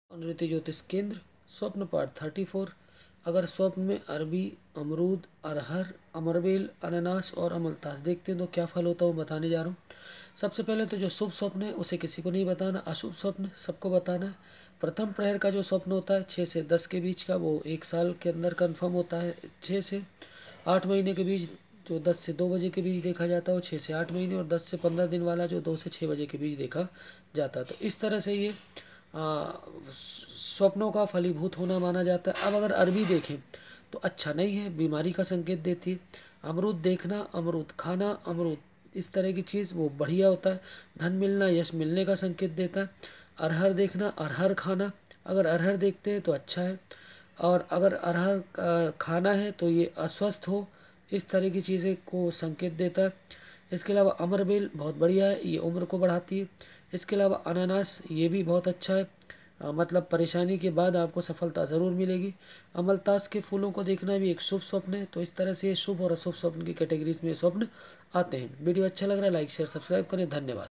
रीति ज्योतिष केंद्र स्वप्न पाठ 34। अगर स्वप्न में अरबी, अमरूद, अरहर, अमरबेल, अनानास और अमलतास देखते हैं तो क्या फल होता है वो बताने जा रहा हूँ। सबसे पहले तो जो शुभ स्वप्न है उसे किसी को नहीं बताना, अशुभ स्वप्न सबको बताना है। प्रथम प्रहर का जो स्वप्न होता है 6 से 10 के बीच का, वो 1 साल के अंदर कन्फर्म होता है। 6 से 8 महीने के बीच जो 10 से 2 बजे के बीच देखा जाता है वो 6 से 8 महीने, और 10 से 15 दिन वाला जो 2 से 6 बजे के बीच देखा जाता है। तो इस तरह से ये स्वप्नों का फलीभूत होना माना जाता है। अब अगर अरबी देखें तो अच्छा नहीं है, बीमारी का संकेत देती है। अमरूद देखना, अमरूद खाना, अमरूद इस तरह की चीज़ वो बढ़िया होता है, धन मिलना, यश मिलने का संकेत देता है। अरहर देखना, अरहर खाना, अगर अरहर देखते हैं तो अच्छा है, और अगर अरहर खाना है तो ये अस्वस्थ हो, इस तरह की चीज़ें को संकेत देता है। इसके अलावा अमरबेल बहुत बढ़िया है, ये उम्र को बढ़ाती है। इसके अलावा अनानास ये भी बहुत अच्छा है, मतलब परेशानी के बाद आपको सफलता ज़रूर मिलेगी। अमलतास के फूलों को देखना भी एक शुभ स्वप्न है। तो इस तरह से ये शुभ और अशुभ स्वप्न की कैटेगरीज में स्वप्न आते हैं। वीडियो अच्छा लग रहा है लाइक शेयर सब्सक्राइब करें। धन्यवाद।